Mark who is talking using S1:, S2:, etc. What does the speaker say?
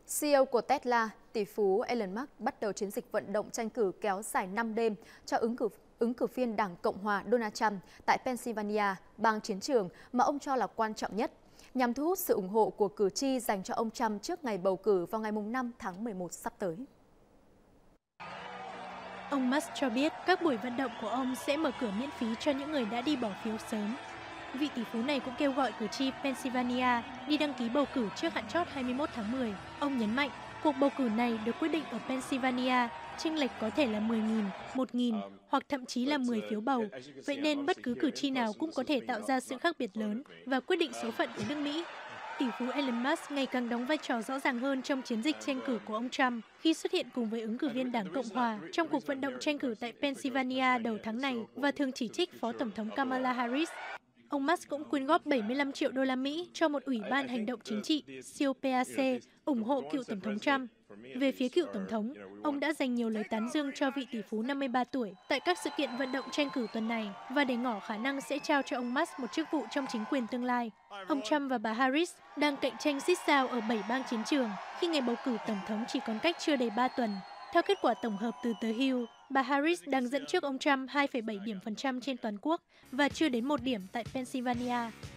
S1: CEO của Tesla, tỷ phú Elon Musk bắt đầu chiến dịch vận động tranh cử kéo dài 5 đêm cho ứng cử viên Đảng Cộng hòa Donald Trump tại Pennsylvania, bang chiến trường mà ông cho là quan trọng nhất, nhằm thu hút sự ủng hộ của cử tri dành cho ông Trump trước ngày bầu cử vào ngày 5 tháng 11 sắp tới.
S2: Ông Musk cho biết các buổi vận động của ông sẽ mở cửa miễn phí cho những người đã đi bỏ phiếu sớm. Vị tỷ phú này cũng kêu gọi cử tri Pennsylvania đi đăng ký bầu cử trước hạn chót 21 tháng 10. Ông nhấn mạnh, cuộc bầu cử này được quyết định ở Pennsylvania, chênh lệch có thể là 10.000, 1.000 hoặc thậm chí là 10 phiếu bầu. Vậy nên bất cứ cử tri nào cũng có thể tạo ra sự khác biệt lớn và quyết định số phận của nước Mỹ. Tỷ phú Elon Musk ngày càng đóng vai trò rõ ràng hơn trong chiến dịch tranh cử của ông Trump khi xuất hiện cùng với ứng cử viên Đảng Cộng hòa trong cuộc vận động tranh cử tại Pennsylvania đầu tháng này và thường chỉ trích Phó Tổng thống Kamala Harris. Ông Musk cũng quyên góp 75 triệu đô la Mỹ cho một ủy ban hành động chính trị, COPAC, ủng hộ cựu Tổng thống Trump. Về phía cựu Tổng thống, ông đã dành nhiều lời tán dương cho vị tỷ phú 53 tuổi tại các sự kiện vận động tranh cử tuần này và để ngỏ khả năng sẽ trao cho ông Musk một chức vụ trong chính quyền tương lai. Ông Trump và bà Harris đang cạnh tranh xít sao ở 7 bang chiến trường khi ngày bầu cử Tổng thống chỉ còn cách chưa đầy 3 tuần. Theo kết quả tổng hợp từ tờ Hill, bà Harris đang dẫn trước ông Trump 2,7 điểm phần trăm trên toàn quốc và chưa đến 1 điểm tại Pennsylvania.